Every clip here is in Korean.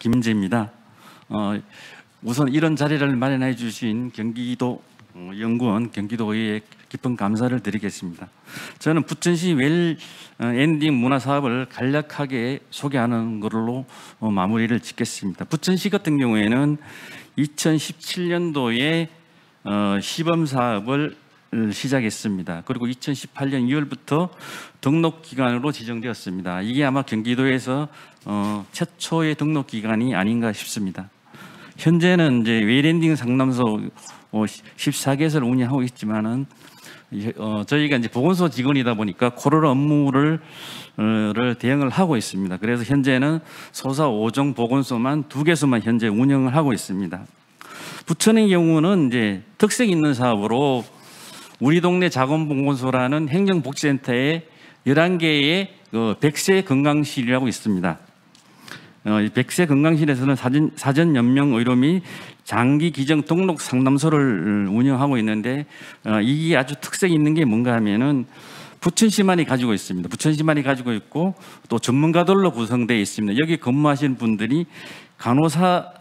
김재입니다. 우선 이런 자리를 마련해 주신 경기도 연구원 경기도의회에 깊은 감사를 드리겠습니다. 저는 부천시 웰엔딩 문화사업을 간략하게 소개하는 걸로 마무리를 짓겠습니다. 부천시 같은 경우에는 2017년도에 시범사업을 시작했습니다. 그리고 2018년 2월부터 등록기관으로 지정되었습니다. 이게 아마 경기도에서 최초의 등록기관이 아닌가 싶습니다. 현재는 이제 웰엔딩 상담소 14개소를 운영하고 있지만은 저희가 이제 보건소 직원이다 보니까 코로나 업무를 대응을 하고 있습니다. 그래서 현재는 소사 5종 보건소만 2개소만 현재 운영을 하고 있습니다. 부천의 경우는 이제 특색 있는 사업으로 우리 동네 자원보건소라는 행정복지센터에 11개의 100세 건강실이라고 있습니다. 100세 건강실에서는 사전 연명 의료 및 장기 기증 등록 상담소를 운영하고 있는데 이게 아주 특색 있는 게 뭔가 하면은 부천시만이 가지고 있습니다. 부천시만이 가지고 있고 또 전문가들로 구성되어 있습니다. 여기 근무하시는 분들이 간호사로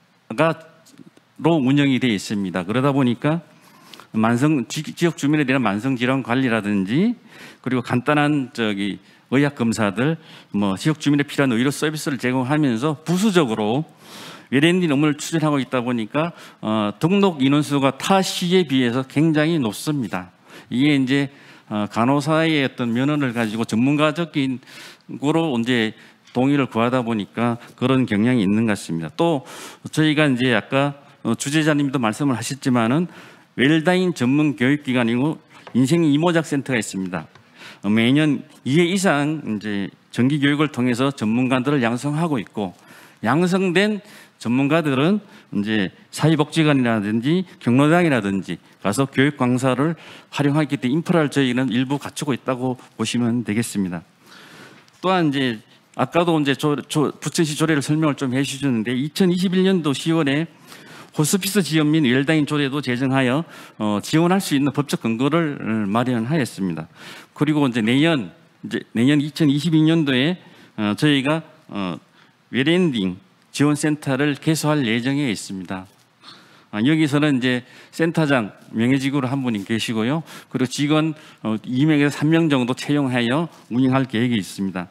운영이 되어 있습니다. 그러다 보니까 지역 주민에 대한 만성 질환 관리라든지 그리고 간단한 의학 검사들 지역 주민에 필요한 의료 서비스를 제공하면서 부수적으로 웰엔딩 업무를 추진하고 있다 보니까 등록 인원수가 타 시에 비해서 굉장히 높습니다. 이게 이제 간호사의 어떤 면허를 가지고 전문가적인 거로 이제 동의를 구하다 보니까 그런 경향이 있는 것 같습니다. 또 저희가 이제 아까 주재자님도 말씀을 하셨지만은 웰다잉 전문 교육기관이고 인생 이모작 센터가 있습니다. 매년 2회 이상 이제 정기 교육을 통해서 전문가들을 양성하고 있고 양성된 전문가들은 이제 사회복지관이라든지 경로당이라든지 가서 교육 강사를 활용하기 때문에 인프라를 저희는 일부 갖추고 있다고 보시면 되겠습니다. 또한 이제 아까도 이제 부천시 조례를 설명을 좀 해주셨는데 2021년도 10월에 호스피스 지원 및 웰다잉 조례도 제정하여 지원할 수 있는 법적 근거를 마련하였습니다. 그리고 이제 내년 2022년도에 저희가 웰엔딩 지원센터를 개소할 예정에 있습니다. 여기서는 이제 센터장 명예직으로 한 분이 계시고요. 그리고 직원 2명에서 3명 정도 채용하여 운영할 계획이 있습니다.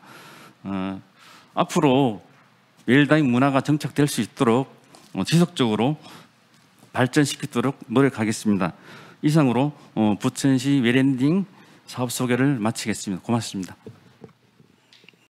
앞으로 웰다잉 문화가 정착될 수 있도록 지속적으로 발전시키도록 노력하겠습니다. 이상으로 부천시 웰엔딩 사업 소개를 마치겠습니다. 고맙습니다.